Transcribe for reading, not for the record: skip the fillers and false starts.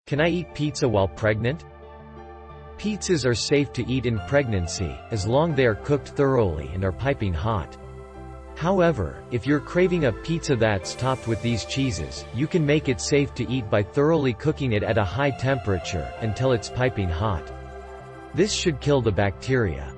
Can I eat pizza while pregnant? Pizzas are safe to eat in pregnancy, as long they are cooked thoroughly and are piping hot. However, if you're craving a pizza that's topped with these cheeses, you can make it safe to eat by thoroughly cooking it at a high temperature, until it's piping hot. This should kill the bacteria.